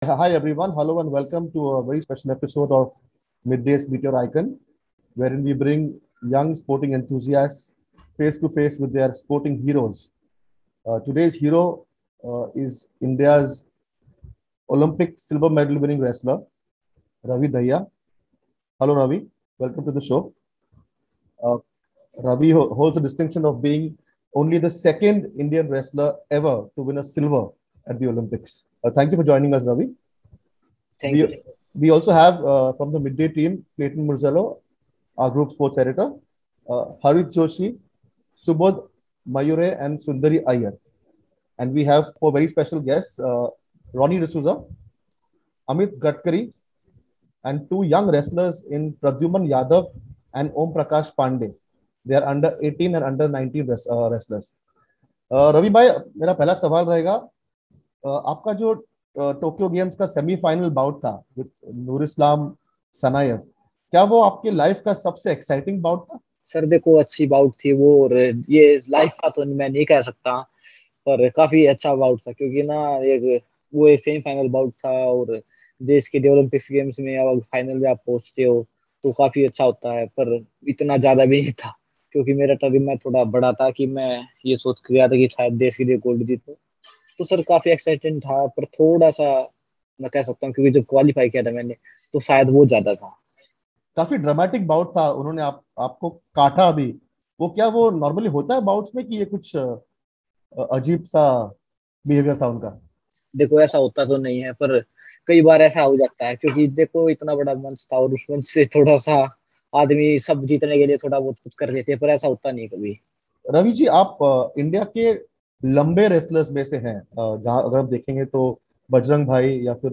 Hi everyone, hello and welcome to a very special episode of Midday's Meteor Icon, wherein we bring young sporting enthusiasts face to face with their sporting heroes. Today's hero is India's Olympic silver medal winning wrestler, Ravi Dahiya. Hello Ravi, welcome to the show. Uh, Ravi holds the distinction of being only the second Indian wrestler ever to win a silver at the Olympics. Thank you for joining us, Ravi. Thank you. We, we also have from the midday team, Clayton Murzalo, our group sports editor, Harit Joshi, Subodh Mayure, and Sundari Iyer. And we have four very special guests, Ronnie D'Souza, Amit Gadkari, and two young wrestlers in Pradyuman Yadav and Om Prakash Pandey. They are under 18 and under 19 wrestlers. Ravi भाई, मेरा पहला सवाल रहेगा, आपका जो Tokyo games का semifinal bout था with Nurislam Sanayev, क्या वो आपके लाइफ का सबसे एक्साइटिंग बाउट था? सर देखो, अच्छी बाउट थी वो, और ये लाइफ का तो मैं नहीं कह सकता, पर काफी अच्छा बाउट था क्योंकि ना एक सेमीफाइनल बाउट था। और देश के ओलंपिक्स गेम्स में अब फाइनल में आप पहुंचते हो तो काफी अच्छा होता है, पर इतना ज्यादा भी नहीं था क्योंकि मेरा टारगेट मैं थोड़ा बड़ा था कि मैं ये सोच के गया था कि शायद देश के लिए गोल्ड जीतो। तो सर काफी एक्साइटेड था, पर थोड़ा सा मैं कह सकता हूँ क्योंकि जब क्वालिफाई किया था मैंने तो शायद वो ज्यादा था। काफी ड्रामेटिक बाउट था, उन्होंने आपको काटा भी। वो क्या वो नॉर्मली होता है बाउट्स में कि ये कुछ अजीब सा बिहेवियर था उनका? देखो, ऐसा होता तो नहीं है, पर कई बार ऐसा हो जाता है क्योंकि देखो इतना बड़ा मंच था और उस मंच पे थोड़ा सा आदमी सब जीतने के लिए थोड़ा बहुत कुछ कर देते हैं, पर ऐसा होता नहीं कभी। रवि जी, आप इंडिया के लंबे रेसलर्स में से हैं। जहाँ अगर आप देखेंगे तो बजरंग भाई या फिर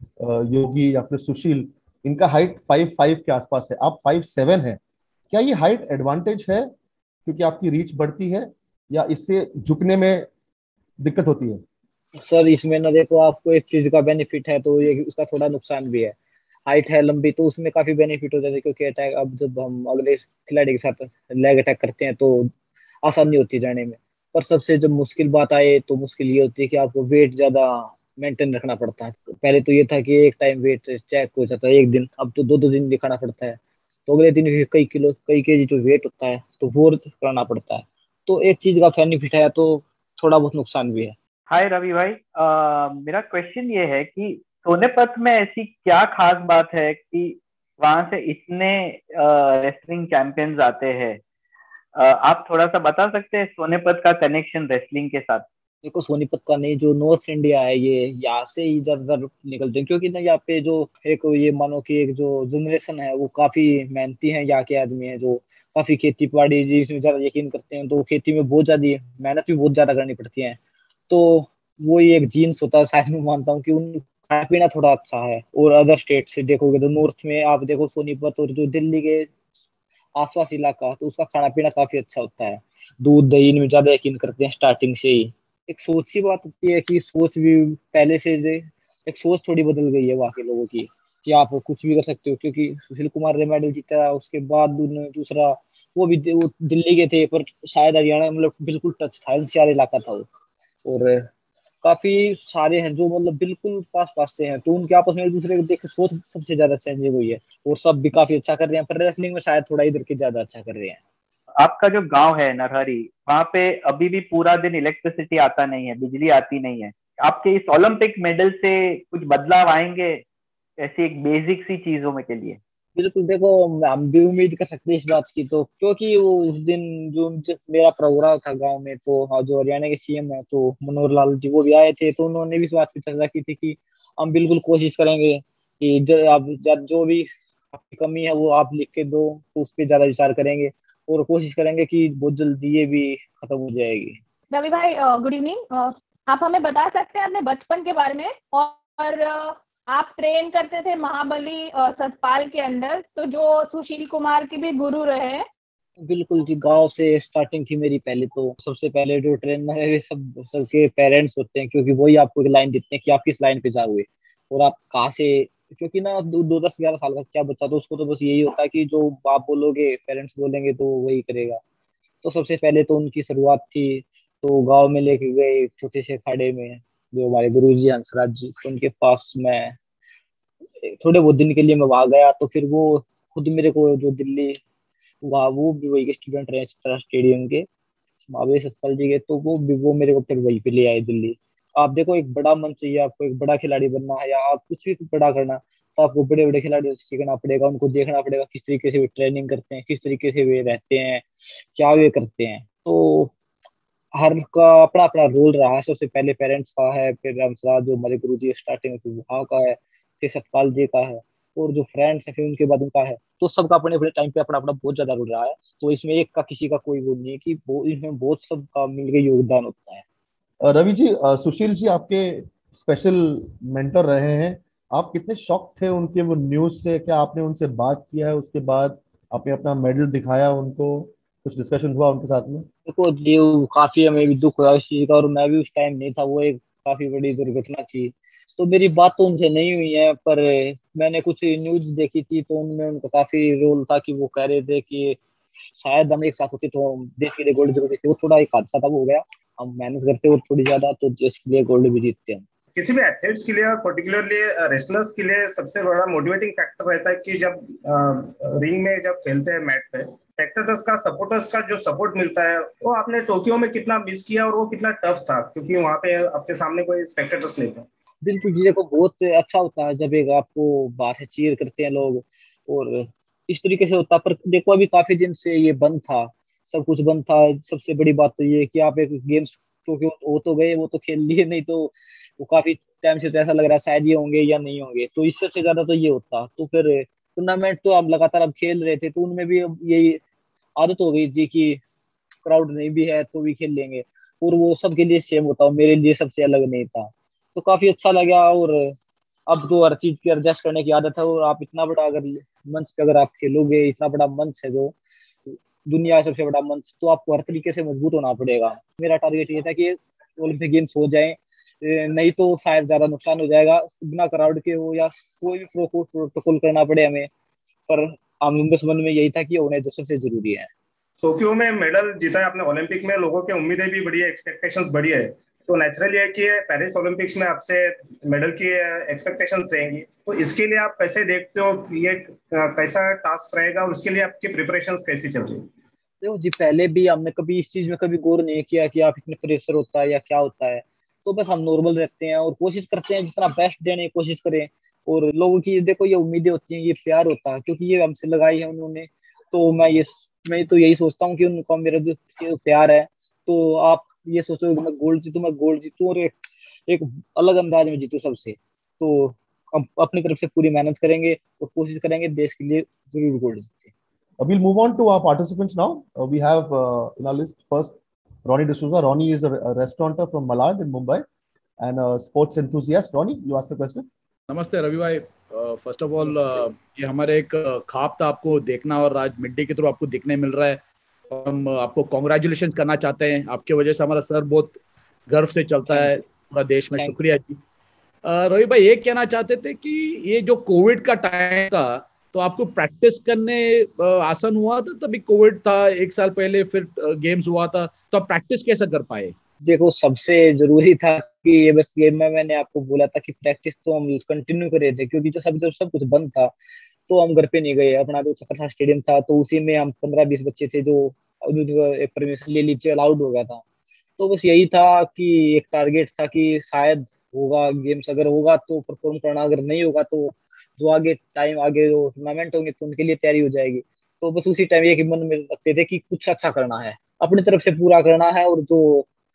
योगी या फिर सुशील, इनका हाइट 5'5" के आसपास है, आप 5'7" हैं। क्या ये हाइट एडवांटेज है क्योंकि आपकी रीच बढ़ती है, या इससे झुकने में दिक्कत होती है? सर इसमें ना देखो, आपको एक चीज का बेनिफिट है तो ये उसका थोड़ा नुकसान भी है। हाइट है लंबी तो उसमें काफी बेनिफिट हो जाता है क्योंकि अटैक, अब जब हम अगले खिलाड़ी के साथ लेग अटैक करते हैं तो आसानी होती है जाने में। पर सबसे जब मुश्किल बात आए तो मुश्किल ये होती है कि आपको वेट ज्यादा मेंटेन रखना पड़ता है। पहले तो ये था कि एक टाइम वेट चेक हो जाता है एक दिन, अब तो दो दो दिन दिखाना पड़ता है। तो अगले दिन कई किलो कई केजी जो वेट होता है तो वो करना पड़ता है। तो एक चीज का बेनिफिट है तो थोड़ा बहुत नुकसान भी है। हाय रवि भाई, मेरा क्वेश्चन ये है कि सोनीपत में ऐसी क्या खास बात है कि वहां से इतने रेसलिंग चैंपियंस आते हैं? आप थोड़ा सा बता सकते हैं सोनीपत का कनेक्शन रेसलिंग के साथ? देखो, सोनीपत का नहीं, जो नॉर्थ इंडिया है ये यहाँ से ही ज्यादातर निकलते हैं क्योंकि ना यहाँ पे जो एक ये मानो कि एक जो जनरेशन है वो काफी मेहनती है। यहाँ के आदमी है जो काफी खेती बाड़ी जिसमें ज्यादा यकीन करते हैं, तो खेती में बहुत ज्यादा मेहनत भी बहुत ज्यादा करनी पड़ती है। तो वो ही एक जीन्स होता है शायद, मैं मानता हूँ कि उन खाना पीना थोड़ा अच्छा है। और अदर स्टेट से देखोगे तो नॉर्थ में आप देखो सोनीपत और जो दिल्ली के आसपास इलाका, तो उसका खाना पीना काफी अच्छा होता है। दूध दही इनमें ज्यादा यकीन करते हैं स्टार्टिंग से ही। एक सोच की बात होती है कि सोच भी पहले से एक सोच थोड़ी बदल गई है वहाँ के लोगों की कि आप कुछ भी कर सकते हो। क्योंकि सुशील कुमार ने मेडल जीता, उसके बाद उन्होंने दूसरा वो दिल्ली के थे, पर शायद हरियाणा मतलब बिल्कुल टच था, एनसीआर इलाका था वो। और काफी सारे हैं जो मतलब बिल्कुल पास पास से हैं, तो उनके आपस में एक दूसरे को देख के सोच सबसे ज्यादा चेंज हुई है। और सब भी काफी अच्छा कर रहे हैं, पर रेसलिंग में शायद थोड़ा इधर के ज्यादा अच्छा कर रहे हैं। आपका जो गांव है नरहरी, वहां पे अभी भी पूरा दिन इलेक्ट्रिसिटी आता नहीं है, बिजली आती नहीं है। आपके इस ओलंपिक मेडल से कुछ बदलाव आएंगे ऐसी एक बेसिक सी चीजों में के लिए? बिल्कुल, देखो हम भी उम्मीद कर सकते हैं इस बात की, तो क्योंकि वो उस दिन जो जब मेरा प्रोग्राम था गांव में, तो हाँ, जो हरियाणा के सीएम है तो मनोहर लाल जी वो भी आए थे, तो उन्होंने भी इस बात की चर्चा की थी कि हम बिल्कुल कोशिश करेंगे कि जो भी आपकी कमी है वो आप लिख के दो, तो उस पर ज्यादा विचार करेंगे और कोशिश करेंगे कि बहुत जल्दी ये भी खत्म हो जाएगी। रवि भाई, गुड इवनिंग। आप हमें बता सकते हैं अपने बचपन के बारे में, और आप ट्रेन करते थे महाबली सतपाल के अंडर, तो जो सुशील कुमार के भी गुरु रहे हैं। बिल्कुल जी, गांव से स्टार्टिंग थी मेरी। पहले तो सबसे पहले जो ट्रेनर है वे सबके पेरेंट्स होते हैं, क्योंकि वही आपको एक लाइन देते हैं कि आप किस लाइन पे जाओगे और आप कहाँ से। क्योंकि ना दो 10 11 साल का क्या बच्चा, तो उसको तो बस यही होता है कि जो आप बोलोगे पेरेंट्स बोलेंगे तो वही करेगा। तो सबसे पहले तो उनकी शुरुआत थी, तो गांव में लेके गए छोटे से अखाड़े में। जो हमारे गुरु जी हंसराज जी, तो उनके पास मैं थोड़े बहुत दिन के लिए मैं वहां गया। तो फिर वो खुद मेरे को जो दिल्ली, वहाँ वो भी वही के स्टूडेंट रहे चित्रा स्टेडियम के, महावीर सतपाल जी के, तो वो मेरे को फिर वहीं पे ले आए दिल्ली। आप देखो, एक बड़ा मंच चाहिए आपको, एक बड़ा खिलाड़ी बनना है या आप कुछ भी बड़ा करना, तो आपको बड़े बड़े खिलाड़ियों से सीखना पड़ेगा, उनको देखना पड़ेगा किस तरीके से वे ट्रेनिंग करते हैं, किस तरीके से वे रहते हैं, क्या वे करते हैं। तो हर का अपना अपना रोल रहा है। सबसे पहले पेरेंट्स का है, फिर हंसराज जो हमारे गुरु जी स्टार्टिंग में, फिर वहाँ का है, फिर सतपाल जी का है, और जो फ्रेंड्स है फिर उनके बाद उनका है। तो सबका अपने अपने टाइम पे अपना अपना बहुत ज्यादा रोल रहा है। तो इसमें एक का किसी का कोई वो नहीं है कि वो, इसमें बहुत सबका मिलकर योगदान होता है। रवि जी, सुशील जी आपके स्पेशल मेंटर रहे हैं। आप कितने शॉक थे उनके वो न्यूज से? क्या आपने उनसे बात किया है उसके बाद? आपने अपना मेडल दिखाया उनको? कुछ डिस्कशन हुआ उनके साथ में? देखो जी, वो काफी हमें भी दुख हुआ इस चीज का, और मैं भी उस टाइम नहीं था, वो एक काफी बड़ी दुर्घटना थी। तो मेरी बात तो उनसे नहीं हुई है, पर मैंने कुछ न्यूज देखी थी, तो उनमें उनका काफी रोल था कि वो कह रहे थे कि शायद हम एक साथ होते तो हम देश के लिए गोल्ड जरूर जीतते। वो थोड़ा एक हादसा था, वो हो गया। हम मेहनत करते और थोड़ी ज्यादा, तो देश के लिए गोल्ड भी जीतते हैं। किसी भी एथलीट्स के लिए और पर्टिकुलरली रेसलर्स के लिए सबसे बड़ा मोटिवेटिंग फैक्टर रहता है कि जब रिंग में जब खेलते हैं मैट पे, स्पेक्टेटर्स का, सपोर्टर्स का जो सपोर्ट मिलता है, वो आपने टोक्यो में कितना मिस किया और वो कितना टफ था, क्योंकि वहां पे आपके सामने कोई स्पेक्टेटर्स नहीं थे। बिल्कुल जी, देखो बहुत अच्छा होता है जब एक आपको बाहर से चीयर करते हैं लोग, और इस तरीके से होता है। पर देखो अभी काफी दिन से ये बंद था, सब कुछ बंद था। सबसे बड़ी बात तो ये है कि आप एक गेम्स, क्योंकि वो तो गए, वो तो खेल लिए, नहीं तो वो काफी टाइम से तो ऐसा लग रहा है शायद ये होंगे या नहीं होंगे। तो इससे सबसे ज्यादा तो ये होता। तो फिर टूर्नामेंट तो आप लगातार अब खेल रहे थे, तो उनमें भी अब यही आदत हो गई थी कि क्राउड नहीं भी है तो भी खेल लेंगे, और वो सबके लिए सेम होता है, मेरे लिए सबसे अलग नहीं था। तो काफी अच्छा लगा। और अब तो हर चीज की एडजस्ट करने की आदत है, और आप इतना बड़ा अगर मंच पे अगर आप खेलोगे, इतना बड़ा मंच है जो दुनिया का सबसे बड़ा मंच, तो आपको हर तरीके से मजबूत होना पड़ेगा। मेरा टारगेट ये था कि ओलंपिक गेम्स हो जाए, नहीं तो शायद ज्यादा नुकसान हो जाएगा, बिना क्राउड के हो या कोई भी प्रोटोकॉल करना पड़े हमें। पर हम बस मन में यही था कि होने जो सबसे जरूरी है। टोक्यो में मेडल जीता है आपने ओलंपिक में, लोगों की उम्मीदें भी बढ़ी है, एक्सपेक्टेशंस बढ़ी है, तो नेचुरली है कि पेरिस ओलंपिक्स में आपसे मेडल की एक्सपेक्टेशंस रहेंगी। तो इसके लिए आप कैसे देखते हो कि ये कैसा टास्क रहेगा और उसके लिए आपकी प्रिपरेशंस कैसी चल रही है? देखो जी, पहले भी हमने कभी इस चीज में कभी गौर नहीं किया कि आप इतने प्रेशर होता है या क्या होता है। तो बस हम नॉर्मल रहते हैं और कोशिश करते हैं जितना बेस्ट देने की कोशिश करें। और लोगों की देखो ये उम्मीदें होती हैं, ये प्यार होता है, क्योंकि ये हमसे लगाई है उन्होंने। तो मैं तो यही सोचता हूँ कि उनका मेरा जो प्यार है, तो आप ये सोचो कि मैं गोल्ड जीतूं, और एक अलग अंदाज में जीतूं सबसे। तो हम अपनी तरफ से पूरी मेहनत करेंगे और कोशिश करेंगे देश के लिए जरूर गोल्ड जीते। We'll move on to our participants now. We have in our list first Ronnie D'Souza. Ronnie is a restaurateur from Malad in Mumbai and a sports enthusiast. Ronnie, you ask the question. नमस्ते रवि भाई। First of all ये हमारे एक ख्वाब था आपको देखना, और आज मिड डे के थ्रू आपको देखने मिल रहा है। और हम आपको कॉन्ग्रेचुलेशन करना चाहते हैं। आपके वजह से हमारा सर बहुत गर्व से चलता है पूरा देश में। शुक्रिया जी। रवि भाई ये कहना चाहते थे कि ये जो कोविड का टाइम था, तो आपको प्रैक्टिस करने आसान हुआ था? तभी कोविड था 1 साल पहले, फिर गेम्स हुआ था, तो आप प्रैक्टिस कैसे कर पाए? देखो सबसे जरूरी था कि ये बस ये मैंने आपको बोला था कि प्रैक्टिस तो हम जब कर रहे थे, क्योंकि जब सब कुछ बंद था, तो हम घर पे नहीं गए। अपना जो चक्रसा स्टेडियम था, तो उसी में हम 15-20 बच्चे थे जो एक परमिशन ले ली थी, अलाउड हो गया था। तो बस यही था कि एक टारगेट था कि शायद होगा गेम्स, अगर होगा तो परफॉर्म करना, अगर नहीं होगा तो जो आगे टाइम, आगे जो टूर्नामेंट होंगे तो उनके लिए तैयारी हो जाएगी। तो बस उसी टाइम ये कि मन में रखते थे कि कुछ अच्छा करना है, अपनी तरफ से पूरा करना है। और जो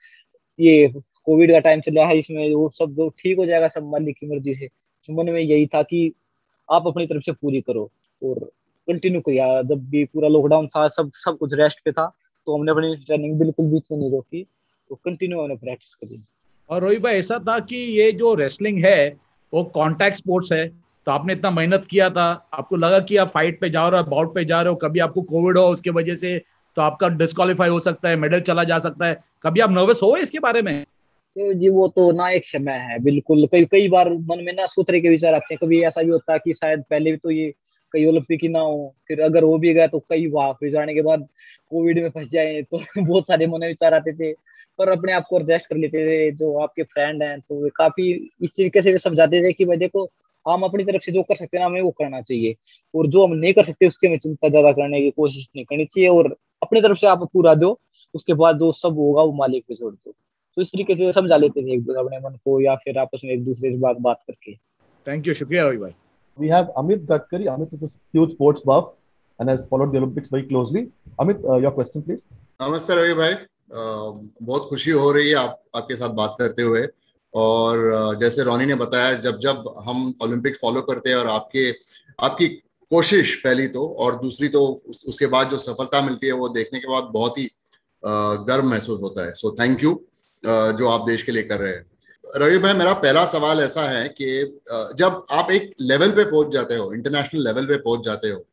ये कोविड का टाइम चल रहा है, इसमें वो सब जो ठीक हो जाएगा सब मालिक की मर्जी से। तो मन में यही था कि आप अपनी तरफ से पूरी करो और कंटिन्यू करिए। जब भी पूरा लॉकडाउन था, सब सब कुछ रेस्ट पे था, तो हमने अपनी ट्रेनिंग बिल्कुल बीच में नहीं रोकी, तो कंटिन्यू हमने प्रैक्टिस करी। और रोहित भाई ऐसा था कि ये जो रेसलिंग है वो कांटेक्ट स्पोर्ट्स है, तो आपने इतना मेहनत किया था, आपको लगा कि आप फाइट पे जा रहे हो, बाउट पे जा रहे हो, कभी आपको कोविड हो उसके वजह से तो आपका डिस्क्वालीफाई हो सकता है, मेडल चला जा सकता है, कभी आप नर्वस हो इसके बारे में? तो जी वो तो ना एक समय है, बिल्कुल। कई कई बार मन में ना सौ तरह के विचार आते हैं। कभी ऐसा भी होता है कि शायद पहले भी तो ये कई ओलंपिक ही ना हो, फिर अगर हो भी गया तो कई वहां फिर जाने के बाद कोविड में फंस जाए, तो बहुत सारे मन में विचार आते थे। पर अपने आप को एडजस्ट कर लेते थे। जो आपके फ्रेंड हैं तो वे काफी इस तरीके से वे समझाते थे कि भाई देखो, हम अपनी तरफ से जो कर सकते हैं ना हमें वो करना चाहिए, और जो हम नहीं कर सकते उसके में चिंता ज्यादा करने की कोशिश नहीं करनी चाहिए, और अपनी तरफ से आप पूरा दो, उसके बाद जो सब होगा वो मालिक पे छोड़ दो। तो इस तरीके से समझा लेते थे एक दूसरे अपने मन को, या फिर आपस में एक दूसरे से बात बात करके। थैंक यू, शुक्रिया रवि भाई। We have Amit Gadkari. Amit is a huge sports buff and has followed the Olympics very closely. Amit, your question, please. नमस्ते रवि भाई, बहुत खुशी हो रही है आपके साथ बात करते हुए। और जैसे रोनी ने बताया, जब जब हम ओलंपिक्स फॉलो करते हैं और आपकी कोशिश पहली तो, और दूसरी तो उसके बाद जो सफलता मिलती है वो देखने के बाद बहुत ही गर्व महसूस होता है। सो थैंक यू जो आप देश के लिए कर रहे हैं। रवि भाई, मेरा पहला सवाल ऐसा है कि जब आप एक लेवल पे पहुंच जाते हो, इंटरनेशनल लेवल पे पहुंच जाते हो,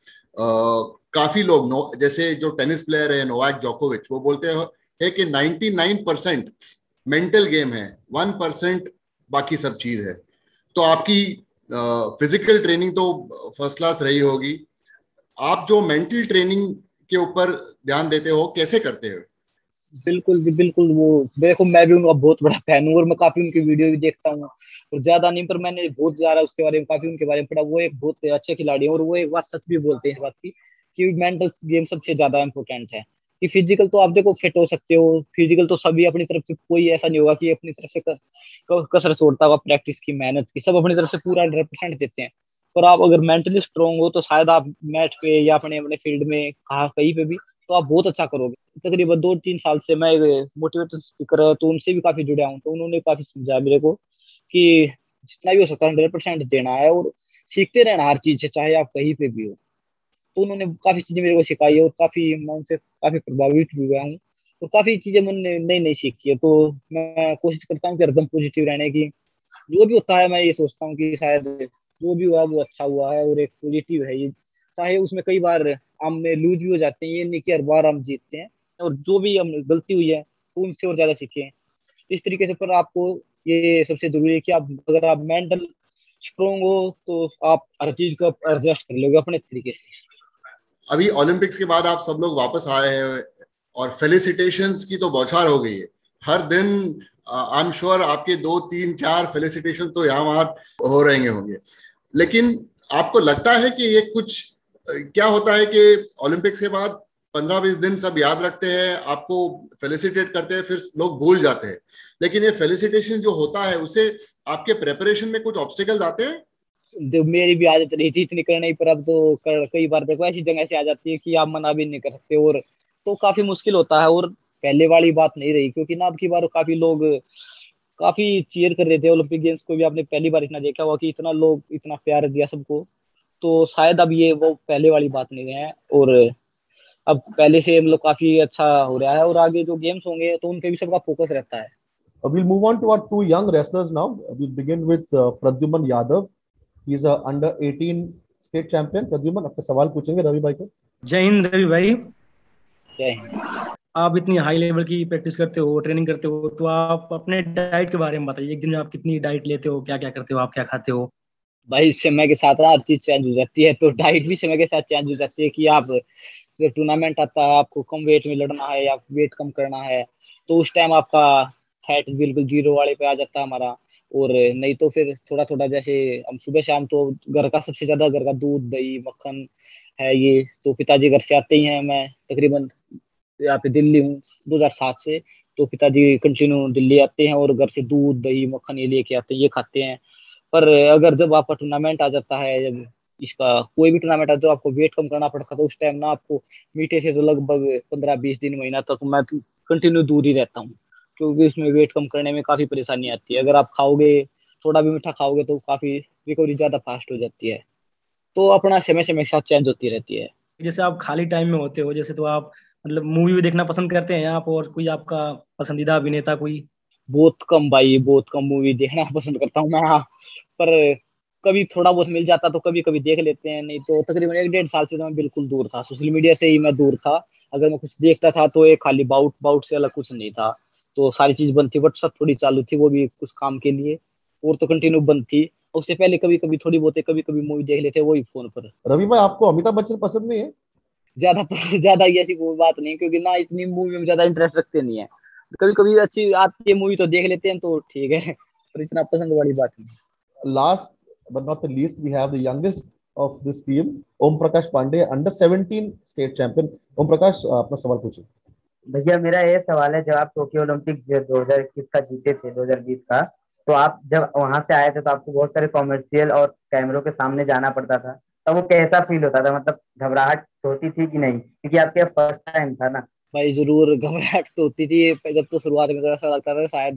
काफी लोग जैसे जो टेनिस प्लेयर है नोवाक जोकोविच, वो बोलते हैं कि 99% मेंटल गेम है, 1% बाकी सब चीज है। तो आपकी फिजिकल ट्रेनिंग तो फर्स्ट क्लास रही होगी, आप जो मेंटल ट्रेनिंग के ऊपर ध्यान देते हो कैसे करते हो? बिल्कुल जी बिल्कुल। वो देखो, मैं भी उनका बहुत बड़ा फैन हूँ और मैं काफी उनकी वीडियो भी देखता हूँ, और ज्यादा नहीं पर मैंने बहुत ज्यादा उसके बारे में काफी उनके बारे में पढ़ा। वो एक बहुत अच्छे खिलाड़ी हैं, और वो एक बात सच भी बोलते हैं इस बात की कि मेंटल गेम सबसे ज्यादा इंपॉर्टेंट है। कि फिजिकल तो आप देखो फिट हो सकते हो, फिजिकल तो सभी अपनी तरफ से, कोई ऐसा नहीं होगा कि अपनी तरफ से कसरत छोड़ता होगा, प्रैक्टिस की मेहनत की, सब अपनी तरफ से पूरा 100% देते हैं। पर आप अगर मेंटली स्ट्रांग हो तो शायद आप मैच पे या अपने अपने फील्ड में कहा कहीं पे भी तो आप बहुत अच्छा करोगे। तकरीबन 2-3 साल से मैं मोटिवेटर स्पीकर है तो उनसे भी काफी जुड़ा हूँ, तो उन्होंने काफी समझाया मेरे को कि जितना भी हो सकता है 100% देना है, और सीखते रहना हर चीज से, चाहे आप कहीं पे भी हो। तो उन्होंने काफी चीजें मेरे को सिखाई है, और काफी मैं उनसे काफी प्रभावित भी हुआ हूँ, और काफी चीजें मैंने नई नई सीखी है। तो मैं कोशिश करता हूँ कि एकदम पॉजिटिव रहने की। जो भी होता है मैं ये सोचता हूँ कि शायद जो भी हुआ वो अच्छा हुआ है, और एक पॉजिटिव है ये। चाहे उसमें कई बार हम में लूज भी हो जाते हैं, ये नहीं कि हर बार हम जीतते हैं, और जो भी हम गलती हुई है तो उनसे और ज्यादा सीखें इस तरीके से। पर आपको ये सबसे जरूरी है कि आप अगर आप मेंटल स्ट्रोंग हो तो आप हर चीज को एडजस्ट कर लोगे अपने तरीके से। अभी ओलंपिक्स के बाद आप सब लोग वापस आए हैं और फेलिसिटेशंस की तो बौछार हो गई है हर दिन। आई एम श्योर आपके 2-3-4 फेलिसिटेशन तो यहाँ वहां हो रहे होंगे, लेकिन आपको लगता है कि ये कुछ क्या होता है कि ओलंपिक्स के बाद 15-20 दिन सब याद रखते हैं, आपको फेलिसिटेट करते हैं, फिर लोग भूल जाते हैं, लेकिन ये फेलिसिटेशन जो होता है उससे आपके प्रेपरेशन में कुछ ऑब्स्टिकल्स आते हैं? मेरी भी आदत रही थी इतनी करने की, पर अब तो कई बार देखो ऐसी जगह से आ जाती है कि आप मना भी नहीं कर सकते, और तो काफी मुश्किल होता है। और पहले वाली बात नहीं रही, क्योंकि ना अब की बार काफी लोग काफी चीयर कर रहे थे ओलंपिक गेम्स को भी। आपने पहली बार इतना देखा हुआ कि इतना लोग इतना प्यार दिया सबको, तो शायद अब ये वो पहले वाली बात नहीं है, और अब पहले से मतलब काफी अच्छा हो रहा है, और आगे जो गेम्स होंगे तो उन पे भी सबका फोकस रहता है। We'll move on to our two young wrestlers now. We'll begin with Pradyuman Yadav. He is a under 18 state champion. Pradyuman, आपका सवाल पूछेंगे रवि भाई को। जय हिंद रवि भाई। जय हिंद। आप इतनी हाई लेवल की प्रैक्टिस करते हो, ट्रेनिंग करते हो, तो आप अपने डाइट के बारे में बताइए। एक दिन में आप कितनी डाइट लेते हो, क्या क्या करते हो, आप क्या खाते हो? भाई समय के साथ ना हर चीज चेंज हो जाती है, तो डाइट भी समय के साथ चेंज हो जाती है। कि आप जब टूर्नामेंट आता है, आपको कम वेट में लड़ना है या वेट कम करना है, तो उस टाइम आपका फैट बिल्कुल जीरो वाले पे आ जाता है हमारा। और नहीं तो फिर थोड़ा थोड़ा, जैसे हम सुबह शाम तो घर का सबसे ज्यादा, घर का दूध दही मक्खन है ये, तो पिताजी घर से आते ही हैं। मैं तकरीबन यहाँ पे दिल्ली हूँ 2007 से, तो पिताजी कंटिन्यू दिल्ली आते हैं और घर से दूध दही मक्खन ये लेके आते हैं, ये खाते हैं। पर अगर जब आपका टूर्नामेंट आ जाता है, जब इसका कोई भी टूर्नामेंट आता है तो आपको वेट कम करना पड़ता है, तो उस टाइम ना आपको मीठे से तो लगभग 15-20 दिन महीना तक मैं कंटिन्यू दूर ही रहता हूँ, क्योंकि उसमें वेट कम करने में काफी परेशानी आती है। अगर आप खाओगे, थोड़ा भी मीठा खाओगे तो काफी रिकवरी ज्यादा फास्ट हो जाती है। तो अपना समय समय के साथ चेंज होती रहती है। जैसे आप खाली टाइम में होते हो, जैसे तो आप मतलब मूवी भी देखना पसंद करते हैं आप, और कोई आपका पसंदीदा अभिनेता कोई? बहुत कम भाई, बहुत कम मूवी देखना पसंद करता हूँ मैं, हाँ। पर कभी थोड़ा बहुत मिल जाता तो कभी कभी देख लेते हैं, नहीं तो तकरीबन 1-1.5 साल से तो मैं बिल्कुल दूर था, सोशल मीडिया से ही मैं दूर था। अगर मैं कुछ देखता था तो एक खाली बाउट बाउट से अलग कुछ नहीं था। तो सारी चीज बंद थी, व्हाट्सएप थोड़ी चालू थी, वो भी कुछ काम के लिए, और तो कंटिन्यू बंद थी। उससे पहले कभी कभी थोड़ी बहुत कभी कभी मूवी देख लेते वही फोन पर। रवि भाई, आपको अमिताभ बच्चन पसंद नहीं है? ज्यादा ज्यादा ही ऐसी कोई बात नहीं, क्योंकि ना इतनी मूवी में ज्यादा इंटरेस्ट रखते नहीं है। कभी कभी अच्छी आती है मूवी तो देख लेते हैं, तो ठीक है, पर इतना पसंद वाली बात नहीं। Last but not the least, we have the youngest of this team, Om Prakash Pandey, under 17 state champion. Om Prakash, अपना सवाल पूछिए। भैया मेरा ये सवाल है, जब आप टोक्यो ओलंपिक 2021 का जीते थे, 2020 का, तो आप जब वहां से आए थे तो आपको बहुत सारे कॉमर्शियल और कैमरों के सामने जाना पड़ता था, तो वो कैसा फील होता था? मतलब घबराहट होती थी कि नहीं, क्योंकि आपके फर्स्ट टाइम था ना? भाई जरूर घबराहट तो होती थी, जब तो शुरुआत में तो ऐसा लगता था शायद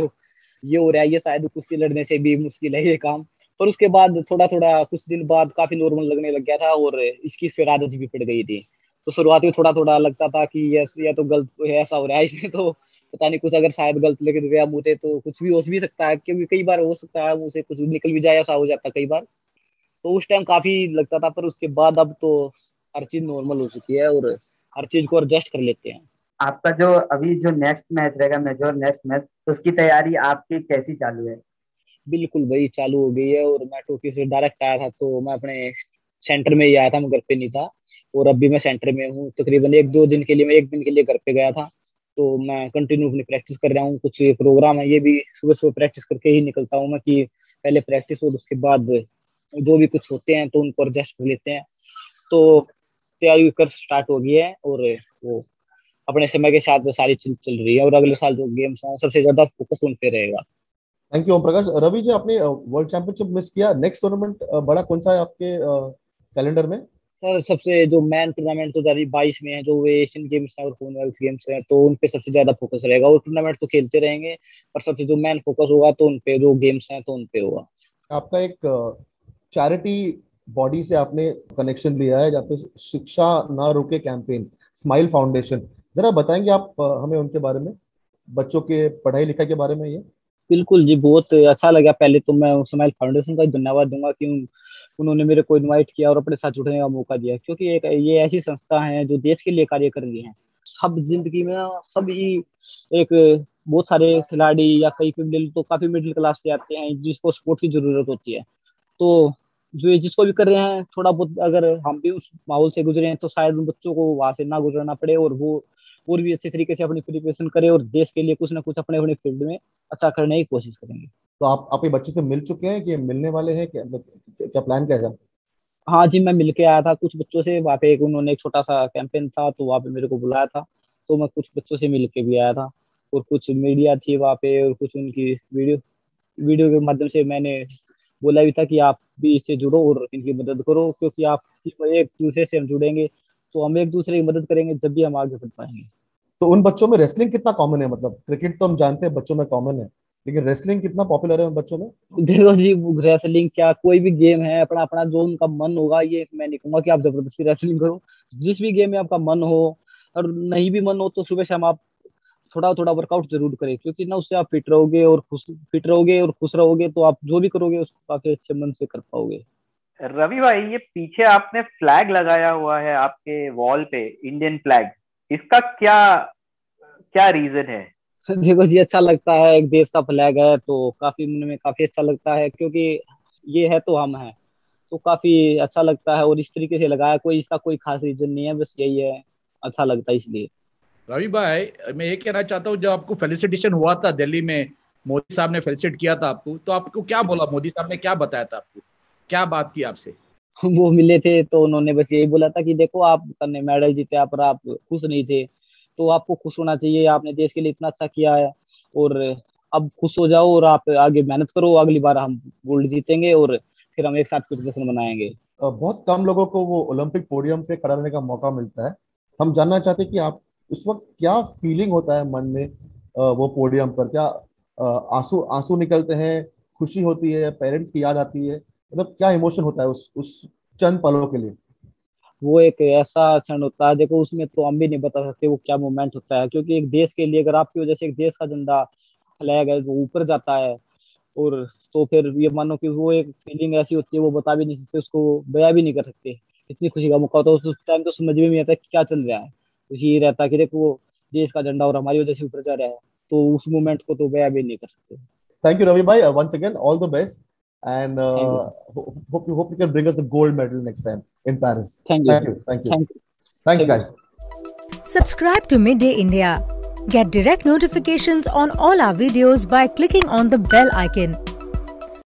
ये हो रहा है, ये शायद कुश्ती लड़ने से भी मुश्किल है ये काम। पर उसके बाद थोड़ा थोड़ा कुछ दिन बाद काफी नॉर्मल लगने लग गया था, और इसकी फिर आदत भी पड़ गई थी। तो शुरुआत में थोड़ा थोड़ा लगता था कि ये तो गलत है, ऐसा हो रहा है इसमें, तो पता नहीं कुछ अगर शायद गलत लगे तो व्यायाम होते तो कुछ भी हो भी सकता है, क्योंकि कई बार हो सकता है मुझसे कुछ निकल भी जाए, ऐसा हो जाता कई बार। तो उस टाइम काफी लगता था, पर उसके बाद अब तो हर चीज नॉर्मल हो चुकी है और हर चीज को एडजस्ट कर लेते हैं। आपका जो अभी जो नेक्स्ट मैच रहेगा, मेजर नेक्स्ट मैच, तो उसकी तैयारी आपकी कैसी चालू है? बिल्कुल भाई चालू हो गई है, और मैं टोक्यो से डायरेक्ट आया था, तो मैं अपने सेंटर में ही आया था, मैं घर पे नहीं था। और अभी मैं सेंटर में हूँ, तकरीबन एक दो दिन के लिए, मैं एक दिन के लिए घर पे गया था। तो मैं कंटिन्यू अपनी प्रैक्टिस कर रहा हूँ। कुछ प्रोग्राम है, ये भी सुबह सुबह प्रैक्टिस करके ही निकलता हूँ मैं, कि पहले प्रैक्टिस और उसके बाद जो भी कुछ होते हैं तो उनको एडजस्ट कर लेते हैं। तो तैयारी कर स्टार्ट हो गई है, और वो अपने समय के साथ सारी चीज चल रही है, और अगले साल जो गेम्स हैं सबसे ज्यादा फोकस उन पे रहेगा। Thank you Om Prakash. रवि जी, आपने वर्ल्ड चैंपियनशिप मिस किया, नेक्स्ट टूर्नामेंट बड़ा कौन सा है आपके कैलेंडर में? सर सबसे जो मैन टूर्नामेंट तो 2022 में है, जो वे एशियन गेम्स हैं और कॉमनवेल्थ गेम्स हैं, तो उन पे सबसे ज्यादा फोकस रहेगा। और टूर्नामेंट तो खेलते रहेंगे, पर सबसे जो मैन फोकस होगा तो उन पे, जो गेम्स हैं तो उन पे होगा। आपका एक चैरिटी बॉडी से आपने कनेक्शन लिया है, जहाँ पे शिक्षा ना रुके कैंपेन, स्माइल फाउंडेशन, जरा बताएंगे आप हमें उनके बारे में, बच्चों के पढ़ाई लिखाई के बारे में? ये बिल्कुल जी, बहुत अच्छा लगा। पहले तो मैं स्माइल फाउंडेशन का धन्यवाद दूंगा कि उन्होंने मेरे को इनवाइट किया और अपने साथ जुड़ने का मौका दिया, क्योंकि एक ये ऐसी संस्था है जो देश के लिए कार्य कर रही है। सब जिंदगी में सभी एक बहुत सारे खिलाड़ी या कई मिडिल तो काफी मिडिल क्लास से आते हैं जिसको सपोर्ट की जरूरत होती है। तो जो ये जिसको भी कर रहे हैं, थोड़ा बहुत अगर हम भी उस माहौल से गुजरे हैं तो शायद उन बच्चों को वहां से ना गुजरना पड़े, और वो और भी अच्छे तरीके से अपनी प्रिपरेशन करे और देश के लिए कुछ ना कुछ अपने अपने फील्ड में अच्छा करने की कोशिश करेंगे। तो आप ये बच्चे से मिल चुके हैं कि मिलने वाले हैं? क्या प्लान क्या है? हाँ जी, मैं मिलके आया था कुछ बच्चों से वहाँ पे। उन्होंने एक छोटा सा कैंपेन था तो वहाँ पे मेरे को बुलाया था, तो मैं कुछ बच्चों से मिल के भी आया था। और कुछ मीडिया थी वहाँ पे, और कुछ उनकी वीडियो वीडियो के माध्यम से मैंने बोला भी था कि आप भी इससे जुड़ो और इनकी मदद करो, क्योंकि आप एक दूसरे से हम जुड़ेंगे तो हम एक दूसरे की मदद करेंगे, जब भी हम आगे बढ़ पाएंगे। तो उन बच्चों में रेसलिंग कितना कॉमन है? मतलब क्रिकेट तो हम जानते हैं बच्चों में कॉमन है, लेकिन रेसलिंग कितना पॉपुलर है उन बच्चों में? देखो जी, रेसलिंग क्या, कोई भी गेम है, अपना अपना जो उनका मन होगा, ये मैं नहीं कहूंगा कि आप जबरदस्ती रेसलिंग करो। जिस भी गेम में आपका मन हो, और नहीं भी मन हो तो सुबह शाम आप थोड़ा थोड़ा वर्कआउट जरूर करें, क्योंकि ना उससे आप फिट रहोगे और खुश रहोगे, तो आप जो भी करोगे उसको काफी अच्छे मन से कर पाओगे। रवि भाई, ये पीछे आपने फ्लैग लगाया हुआ है आपके वॉल पे, इंडियन फ्लैग, इसका क्या क्या रीजन है? देखो जी, अच्छा लगता है, एक देश का फ्लैग है तो काफी मन में काफी अच्छा लगता है, क्योंकि ये है तो हम हैं, तो काफी अच्छा लगता है। और इस तरीके से लगाया, कोई इसका कोई खास रीजन नहीं है, बस यही है, अच्छा लगता है इसलिए। रवि भाई, मैं ये कहना चाहता हूँ, जब आपको फेलिसिटेशन हुआ था दिल्ली में, मोदी साहब ने फेलिसिटेट किया था आपको, तो आपको क्या बोला? मोदी साहब ने क्या बताया था आपको? क्या बात की आपसे? वो मिले थे तो उन्होंने बस यही बोला था कि देखो, आपने मेडल जीता पर आप खुश नहीं थे, तो आपको खुश होना चाहिए, आपने देश के लिए इतना अच्छा किया है, और अब खुश हो जाओ और आप आगे मेहनत करो, अगली बार हम गोल्ड जीतेंगे और फिर हम एक साथ प्रदर्शन बनाएंगे। बहुत कम लोगों को वो ओलंपिक पोडियम पे खड़ा रहने का मौका मिलता है। हम जानना चाहते हैं कि आप उस वक्त क्या फीलिंग होता है मन में? वो पोडियम पर क्या आंसू आंसू निकलते हैं, खुशी होती है, पेरेंट्स की याद आती है? मतलब क्या इमोशन होता है उस चंद पलों के लिए? वो एक ऐसा क्षण होता है, देखो उसमें तो हम भी नहीं बता सकते वो क्या मोमेंट होता है, क्योंकि एक देश के लिए अगर आपकी वजह से एक देश का झंडा फ्लैग है वो ऊपर जाता है, और तो फिर ये मानो कि वो एक फीलिंग ऐसी होती है, वो बता भी नहीं सकते, उसको बयां भी नहीं कर सकते। इतनी खुशी का मौका होता है उस टाइम, तो समझ में नहीं आता कि क्या चल रहा है। तो ये रहता है कि देखो वो देश का झंडा और हमारी वजह से ऊपर जा रहा है, तो उस मोमेंट को तो बयां भी नहीं कर सकते। Thank you, Ravi bhai. Once again, all the best, and thank you sir. hope you can bring us the gold medal next time in Paris. Thank you Thank you, thank you. Thank you Thanks, Thank you. guys. Subscribe to Midday India. Get direct notifications on all our videos by clicking on the bell icon.